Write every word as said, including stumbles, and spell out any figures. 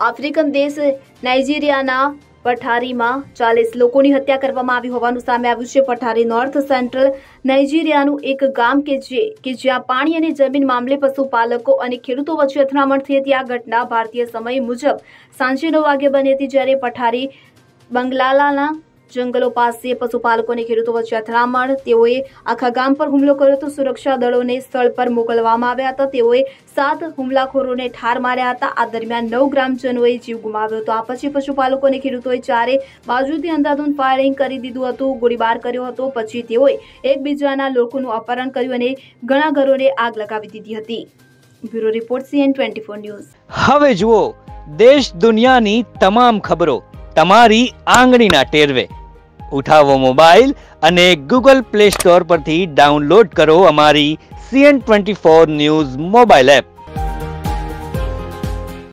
African દેશ નાઇજીરિયાના પઠારીમાં ચાલીસ લોકોની હત્યા કરવામાં આવી હોવાનું સામે આવ્યું છે। પઠારી નોર્થ સેન્ટ્રલ નાઇજીરિયાનું એક ગામ કે જે કે જ્યાં પાણી અને જમીન મામલે પશુપાલકો અને ખેડૂતો વચ્ચે અથડામણ થઈ હતી। આ ઘટના ભારતીય સમય મુજબ સાંજે નવ વાગે બની હતી, જ્યારે પઠારી બંગલાલાના જંગલો પાસે પશુપાલકો અને ખેડૂતો વચ્ચે અથડામણ તેઓએ આખા ગામ પર હુમલો કર્યો હતો। સુરક્ષા દળોને સ્થળ પર મોકલવામાં આવ્યા હતા। તેઓએ સાત હુમલાખોરોને ઠાર માર્યા હતા। આ દરમિયાન નવ ગ્રામજનોએ જીવ ગુમાવ્યો હતો। આ પછી પશુપાલકો અને ખેડૂતોએ ચારે બાજુથી અંધાધૂંધ ફાયરિંગ કરી દીધું હતું, ગોળીબાર કર્યો હતો। પછી તેઓએ એકબીજાના લોકોનું અપહરણ કર્યું અને ઘણા ઘરોને આગ લગાવી દીધી હતી। Bureau report CN twenty four news. હવે જુઓ દેશ દુનિયાની તમામ ખબરો તમારી આંગળીના ટેરવે। ઉઠાવો મોબાઈલ અને ગૂગલ પ્લે સ્ટોર પરથી ડાઉનલોડ કરો અમારી CN twenty four news mobile app.